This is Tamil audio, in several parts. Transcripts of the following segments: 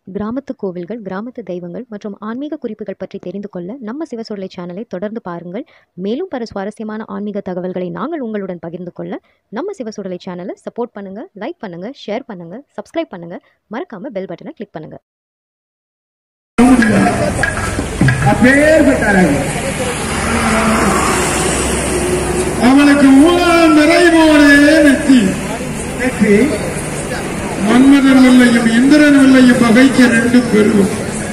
கிராமத்து கோவில்கள், கிராமத்து தெய்வங்கள் மற்றும் ஆன்மீக குறிப்புகள் பற்றி தெரிந்து கொள்ள நம்ம சிவசுடலை சேனலை தொடர்ந்து பாருங்கள். மேலும் பல சுவாரஸ்யமான ஆன்மீக தகவல்களை நாங்கள் உங்களுடன் பகிர்ந்து கொள்ள நம்ம சிவசுடலை சேனலை சப்போர்ட் பண்ணுங்க, லைக் பண்ணுங்க, ஷேர் பண்ணுங்க, சப்ஸ்கிரைப் பண்ணுங்க, மறக்காம பெல் பட்டனை கிளிக் பண்ணுங்க. அவனுக்கு நிறைவோடே வெற்றி வெற்றி மன்மதன் வில்லையும் இந்திரன் வில்லையும் பகைக்க ரெண்டு பெருகும்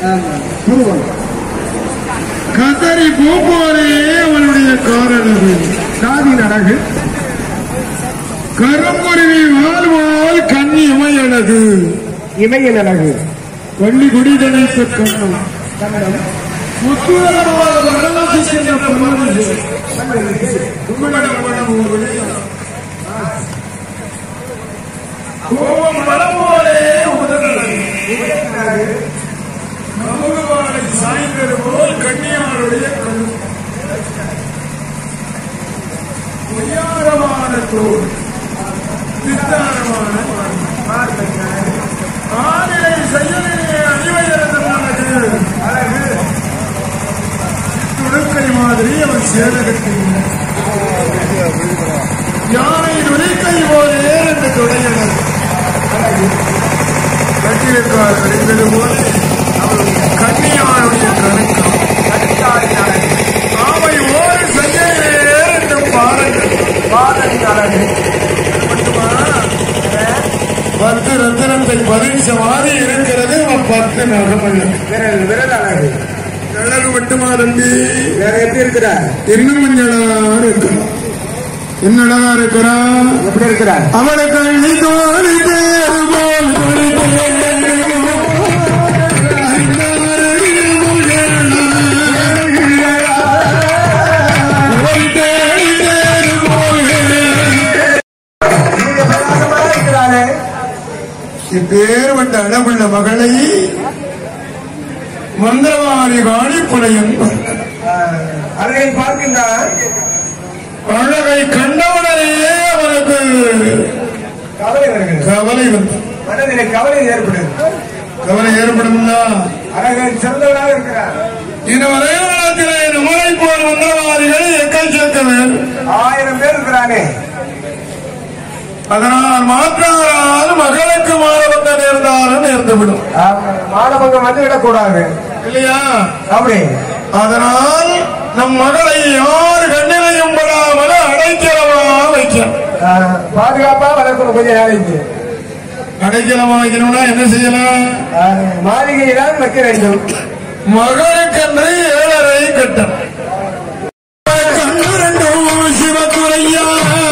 கதறி போபோரே அவனுடைய காரழகு சாதியின் அழகு கருங்குருவி வாழ்வால் கண்ணி இமையழகு இமையின் அழகு வள்ளி கொடி தனைத்த கண்ணம் கண்ணம் சாய்ந்தது போல் கன்னியாருடைய பொய்யாரமான தோல் சித்தாரமான ஆநிலை செயலிலே அணிவயரமானது அழகு துடுக்கை மாதிரி அவன் சேதகத்தில் யானை துணிக்கை போலே என்று துடையினர் கட்டியிருக்கார் அறிந்தது போல கன்னியாருடைய கணக்கம் அவை ஓர் செய்ய என்றும் பாதங்கள் அழகு மட்டுமா 10 ரத்தினத்தை 10 மாறி இருக்கிறது 10 நகமல்ல விரல் அழகு அழகு மட்டுமா தம்பி வேற எப்படி இருக்கிறார் இன்னும் கொஞ்சம் இருக்கிறார் என்ன அழகா இருக்கிறான் எப்படி இருக்கிறார் அவளுக்கு பேர் வந்த அழகுள்ள மகளை மந்திரவாதி காணிப்புலையும் அழகை பார்க்கின்றார் அழகை கண்டவுடனே அவனுக்கு கவலை வந்து மனதிலே கவலை ஏற்படும் அழகை சிறந்தவராக இருக்கிறார் இதுவரை நேரத்திலே நம்மளை போல் மந்திரவாதிகள் எக்கல் சேர்க்கவேன் 1000 பேர் இருக்கிறானே அதனால் மாற்றாரால் மகளுக்கு மாணவங்க நேர்ந்தாலும் நேர்ந்துவிடும் மாணவங்க வந்துவிடக்கூடாது இல்லையா அப்படி அதனால் நம் மகளை யார் கண்ணிலையும் படாமல் அடைக்கலமா வைக்க பாதுகாப்பா வளர்க்கணும் கொஞ்சம் நாளைக்கு அடைக்கலமா வைக்கணும்னா என்ன செய்யலாம் மாளிகையில்தான் வைக்க வேண்டும் மகளுக்கென்று 7.5 கட்டம் சிவத்துறையா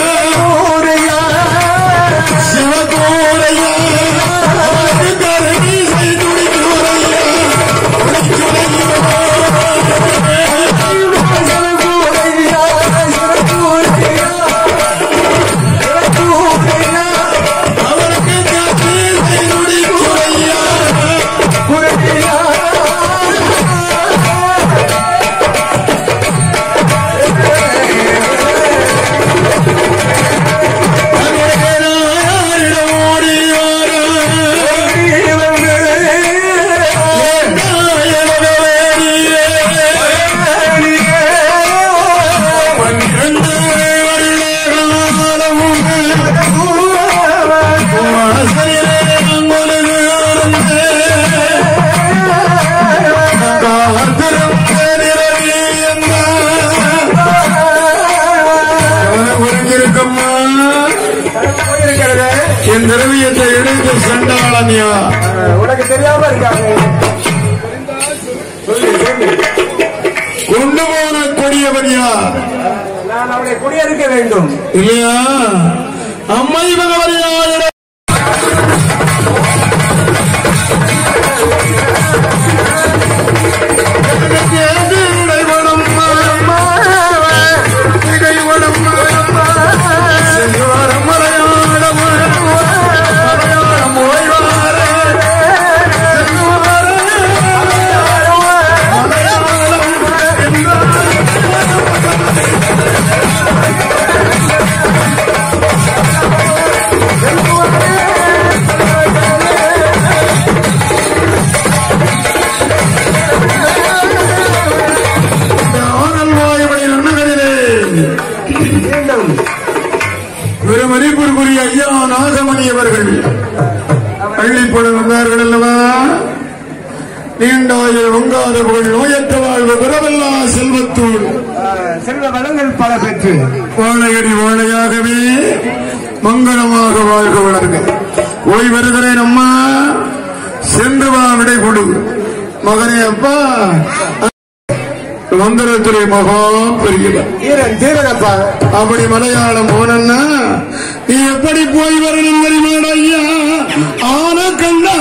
என் திரவியத்தை எடுத்து சென்றாளனியா உனக்கு தெரியாம இருக்காங்க கொண்டு போன கொடியவனியா நான் அவளை குடியேறிக்க வேண்டும் இல்லையா அம்மை பகவனியா Come on. வந்தார்கள் அல்லவா? நீண்டாயில் உங்காத புகழ் நோயற்ற வாழ்வு பிறவல்லா செல்வத்தோடு செல்வ வளங்கள் பல பெற்று வாழையடி வாழையாகவே மங்களமாக வாழ்க வளர்க. போய் வருகிறேன் அம்மா, சென்று வா விடை கொடு மகனே. அப்பா மந்திரத்துறை மகா பெரியப்பா, அப்படி மலையாளம் போனா நீ எப்படி போய் வரணும் தெரியுமாடா ஐயா? ஆன கண்டா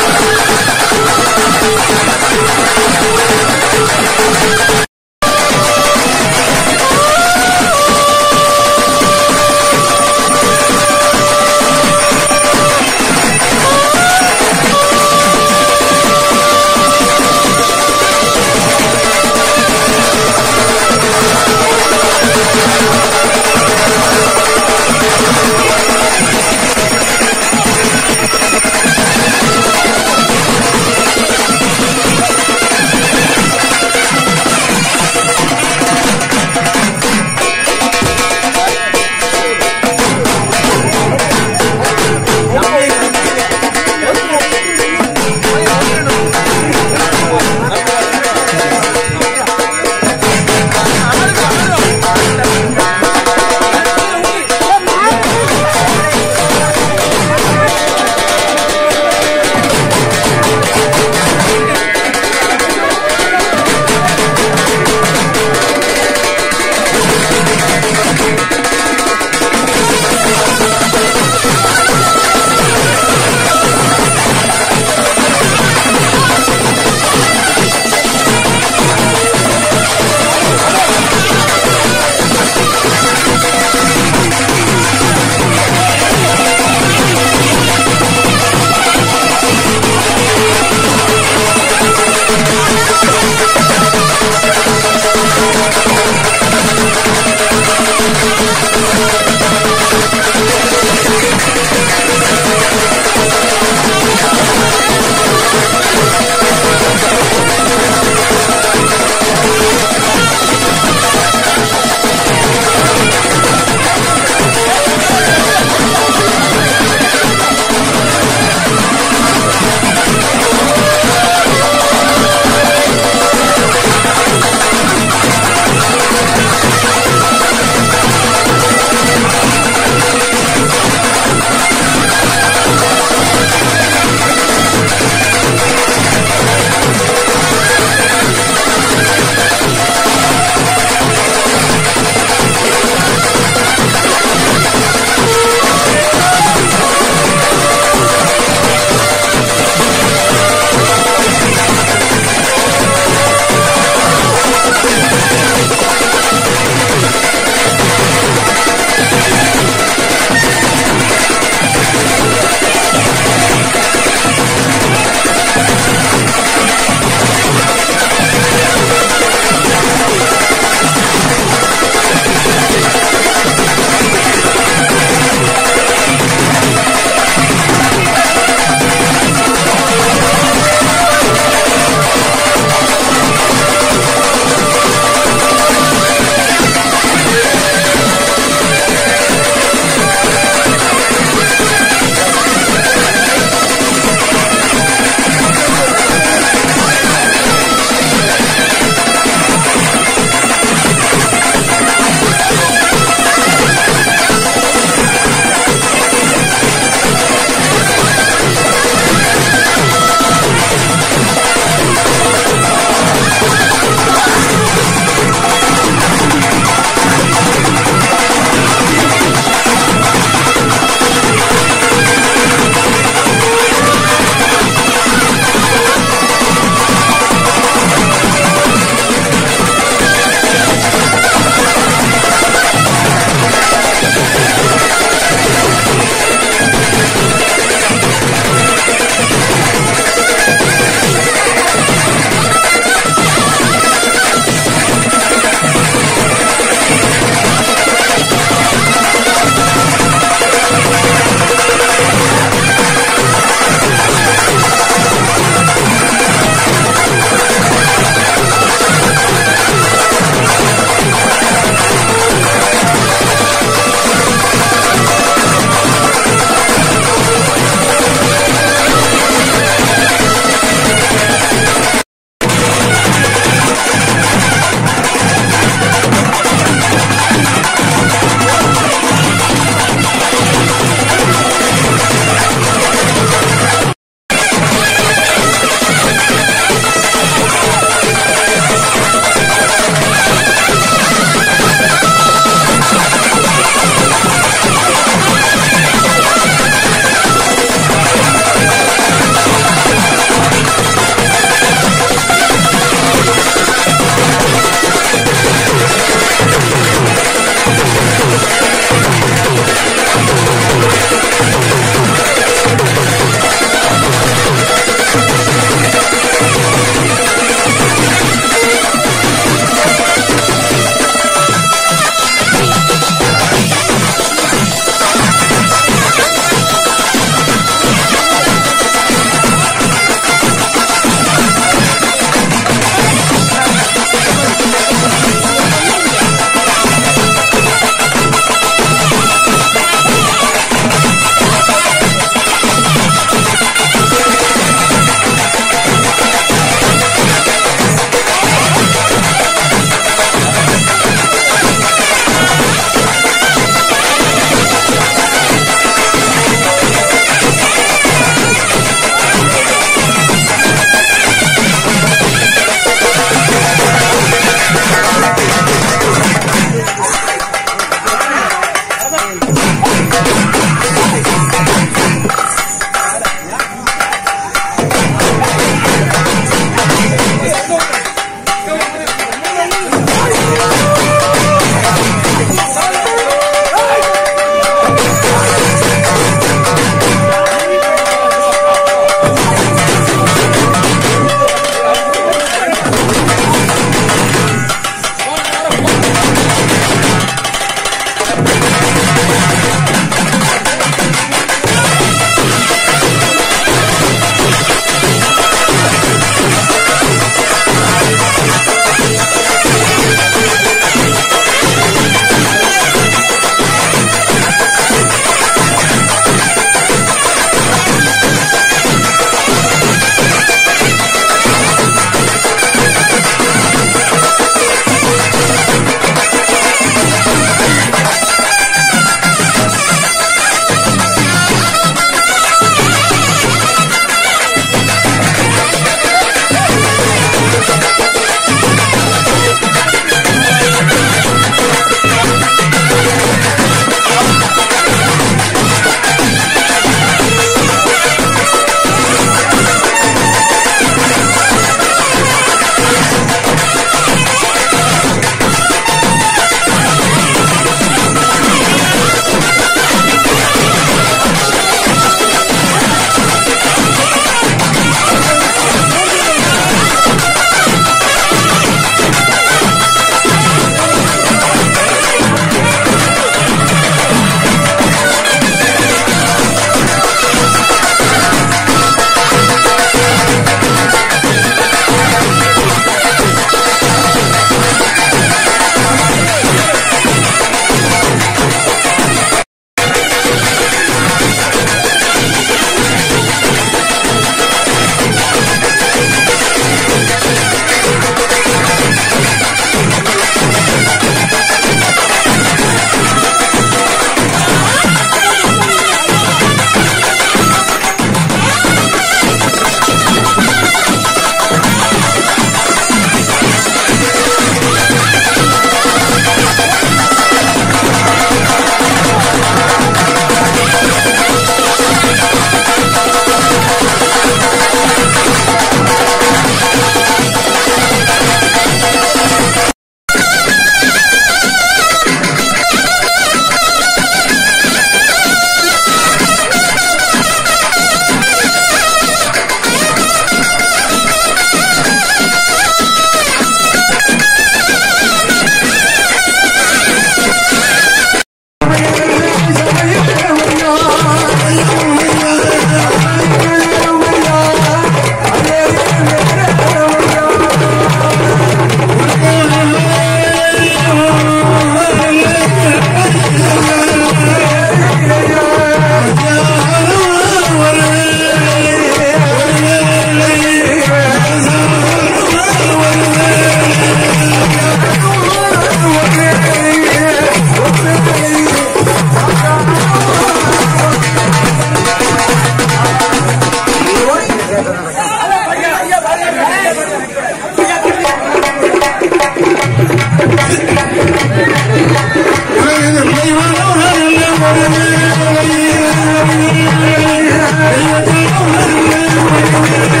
Thank you.